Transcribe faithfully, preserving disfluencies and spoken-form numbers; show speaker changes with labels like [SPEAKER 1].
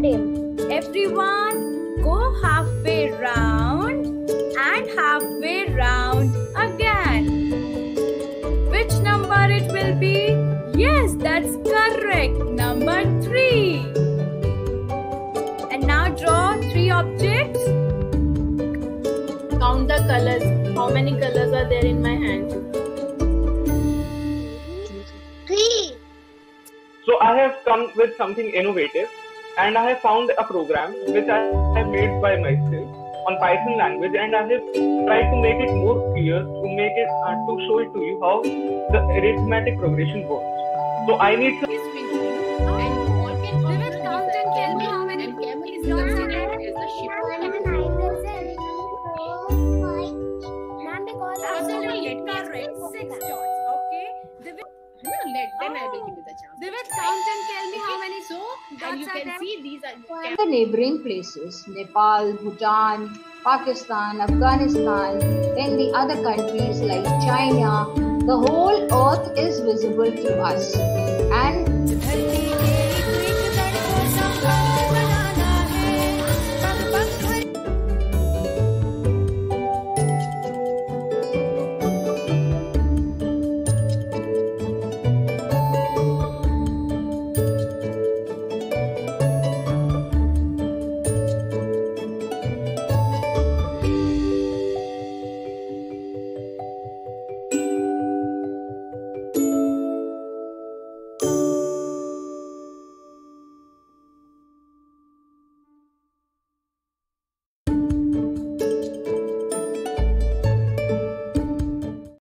[SPEAKER 1] him.
[SPEAKER 2] Everyone, go halfway round and halfway round again. Which number it will be? Yes, that's correct. Number three. And now draw three objects.
[SPEAKER 3] Count the colors. How many colors are there in my hand?
[SPEAKER 1] Three.
[SPEAKER 4] So I have come with something innovative, and I have found a program which I have made by myself on Python language, and I have tried to make it more clear, to make it uh, to show it to you how the arithmetic progression works. So I need to.
[SPEAKER 2] Vivid, count and tell me how many is considered as a ship.
[SPEAKER 1] Ma'am, because
[SPEAKER 2] Absolutely correct. Six dots. Okay. Vivid,
[SPEAKER 3] Let them, I will give you the chance.
[SPEAKER 2] Vivid, count and tell me how many
[SPEAKER 3] So, and
[SPEAKER 2] dots
[SPEAKER 3] you
[SPEAKER 2] are
[SPEAKER 3] can
[SPEAKER 2] there.
[SPEAKER 3] see these are
[SPEAKER 5] The neighboring places, Nepal, Bhutan, Pakistan, Afghanistan, then the other countries like China, the whole earth is visible to us. And